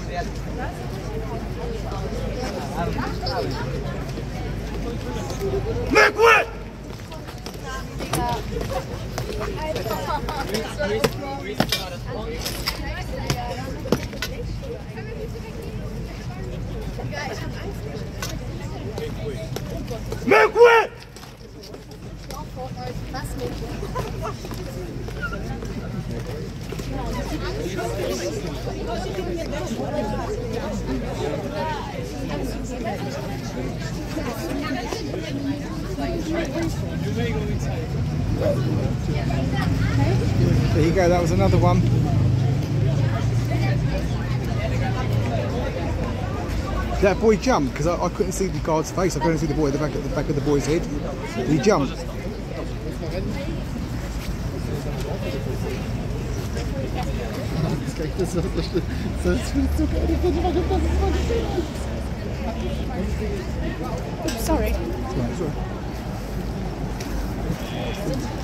Make way! Make way! There you go, that was another one. That boy jumped because I couldn't see the guard's face. I couldn't see the boy at the back of the boy's head. He jumped. Sorry. Sorry.